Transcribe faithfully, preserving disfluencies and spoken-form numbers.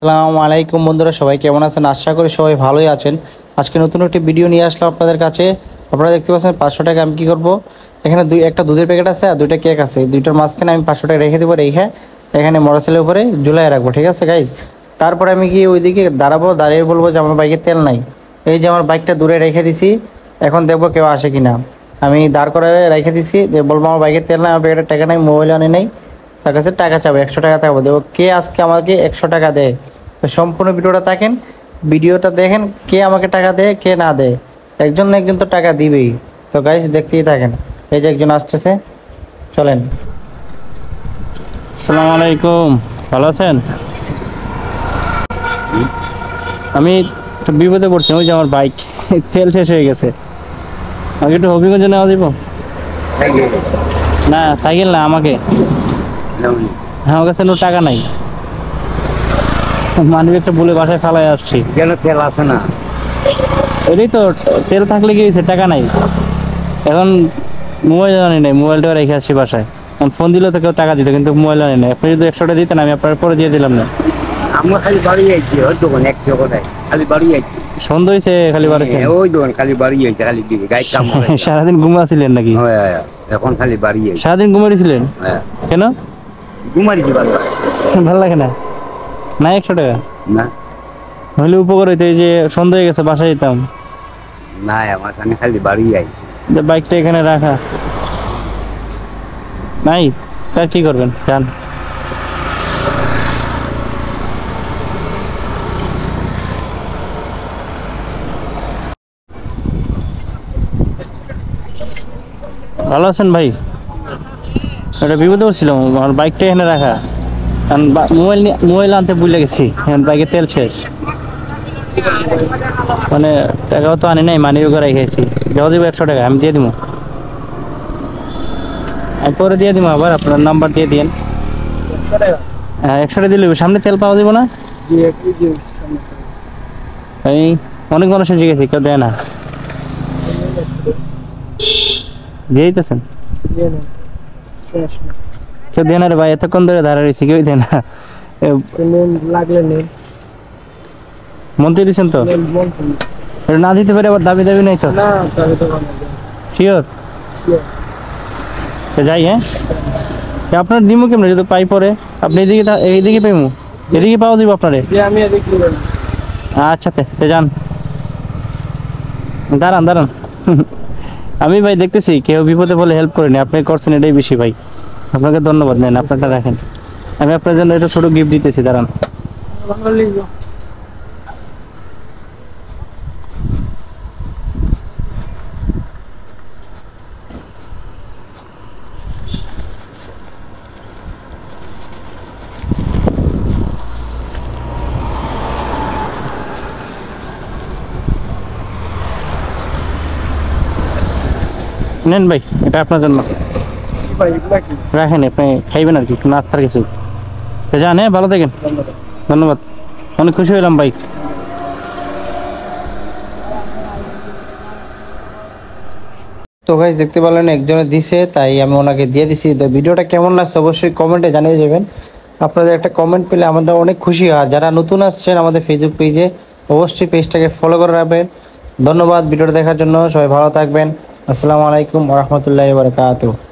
আসসালামু আলাইকুম বন্ধুরা, সবাই কেমন আছেন? আশা করি সবাই ভালোই আছেন। আজকে নতুন একটি ভিডিও নিয়ে আসলাম আপনাদের কাছে। আপনারা দেখতে পাচ্ছেন পাঁচশো টাকা আমি কী করবো, এখানে দুই একটা দুধের প্যাকেট আছে আর দুইটা কেক আছে। দুইটার মাঝখানে আমি পাঁচশো টাকা রেখে দেবো, রেখে এখানে মোটরসাইকেলের উপরে ঝুলাই রাখবো, ঠিক আছে গাইজ। তারপরে আমি গিয়ে ওইদিকে দাঁড়াবো, দাঁড়িয়ে বলবো যে আমার বাইকে তেল নাই। এই যে আমার বাইকটা দূরে রেখে দিছি, এখন দেখবো কেউ আসে কিনা। আমি দাঁড় করে রেখে দিছি, যে বলবো আমার বাইকের তেল নাই, আমার প্যাকেটের টাকা নাই, মোবাইল আনে নেই। তার কাছে টাকা চাবো, একশো টাকা থাকবো, দেবো কে আজকে আমাকে একশো টাকা দেয়। তো সম্পূর্ণ ভিডিওটা থাকেন, ভিডিওটা দেখেন, কে আমাকে টাকা দেয় কে না দেয়। একজন না একজন তো টাকা দিবেই। তো গাইস দেখতেই থাকেন, এই যে একজন আসতেছে, চলেন। আসসালামু আলাইকুম, ভালো আছেন? আমি একটু বিপদে পড়ছি, ওই যে আমার বাইক তেল শেষ হয়ে গেছে। আমাকে একটু হবিগঞ্জে নেওয়া দিব? না সাইকেল না, আমাকে। হ্যাঁ, আমার কাছে টাকা নাই, মানবি একটা বলে বাসায় ফালাই আসছি। কেন তেল আছে না? এটাই তো, তেল থাকলে কি হয়েছে, টাকা নাই। এখন মোবাইল আনি নাই, মোবাইলটা রেখে আসছি বাসায়। এখন ফোন দিলে তো কেউ টাকা দিত, কিন্তু মোবাইল আনি নাই। আপনি যদি একশো টাকা দিতেন আমি আপনার পরে দিয়ে দিলাম না। আমরা খালি বাড়ি আইছি, ওই দোকান এক দোকানে খালি বাড়ি আইছি। সন্ধ্যা হয়েছে খালি বাড়িছে? ওই দোকান খালি বাড়ি আইছে, খালি দিকে গাড়ি কাম করে। সারাদিন ঘুমাছিলেন নাকি? এখন খালি বাড়ি আইছে। সারাদিন ঘুমাইছিলেন? কেন ঘুমাইছি? ভালো ভালো লাগে না? না একশো টাকা না হলে উপকার হইতো। এই যে সন্ধ্যা হয়ে গেছে, বাসায় যেতাম না, আমার খানে খালি বাড়ি আই। বাইকটা এখানে রাখা নাই, তার কি করবেন জান। ভালো আছেন ভাই? একটা বিপদে পড়ছিলাম, আমার বাইকটা এখানে রাখা, কারণ মোবাইল মোবাইল আনতে ভুলে গেছি, বাইকের তেল শেষ। মানে টাকাও তো আনি নাই, মানি করে রেখেছি। যাও দিব একশো টাকা, আমি দিয়ে দিব, আমি পরে দিয়ে দিব। আবার আপনার নাম্বার দিয়ে দিন। হ্যাঁ, একশো টাকা দিলে সামনে তেল পাওয়া দিব না? এই অনেক মানুষের জিজ্ঞেস, কেউ দেয় না। দিয়ে দিতেছেন? কেউ দেয় না রে ভাই, এতক্ষণ ধরে দাঁড়া রয়েছি, কেউ দেয় না। মন্ত্রী দিচ্ছেন তো? না দিতে পারে, আবার দাবি দাবি নাই তো? শিওর? যাই, হ্যাঁ আপনার দিমু কেমন যদি পাই পরে? আপনি এদিকে এইদিকে পাইমু, এদিকে পাওয়া দিব আপনারে? আচ্ছা তে যান, দাঁড়ান দাঁড়ান। আমি ভাই দেখতেছি কেউ বিপদে বলে হেল্প করেনি, আপনি করছেন, এটাই বেশি ভাই। আপনাকে ধন্যবাদ। নেন, আপনারটা রাখেন, আমি আপনার জন্য এটা ছোট গিফট দিতেছি, দাঁড়ান। নেন ভাই, এটা আপনার জন্য রাখেন, আপনি খাইবেন আর কি, নাস্তার কিছু। যান, হ্যাঁ ভালো থাকেন, ধন্যবাদ, অনেক খুশি হলাম ভাই। তো গাইস দেখতে পেলেন একজনে দিছে, তাই আমি ওনাকে দিয়ে দিছি। তো ভিডিওটা কেমন লাগছে অবশ্যই কমেন্টে জানিয়ে যাবেন। আপনাদের একটা কমেন্ট পেলে আমাদের অনেক খুশি হয়। যারা নতুন আসছেন আমাদের ফেসবুক পেজে, অবশ্যই পেজটাকে ফলো করে রাখবেন। ধন্যবাদ ভিডিওটা দেখার জন্য, সবাই ভালো থাকবেন। আসসালামু আলাইকুম ওয়া রাহমাতুল্লাহি ওয়া বারাকাতুহু।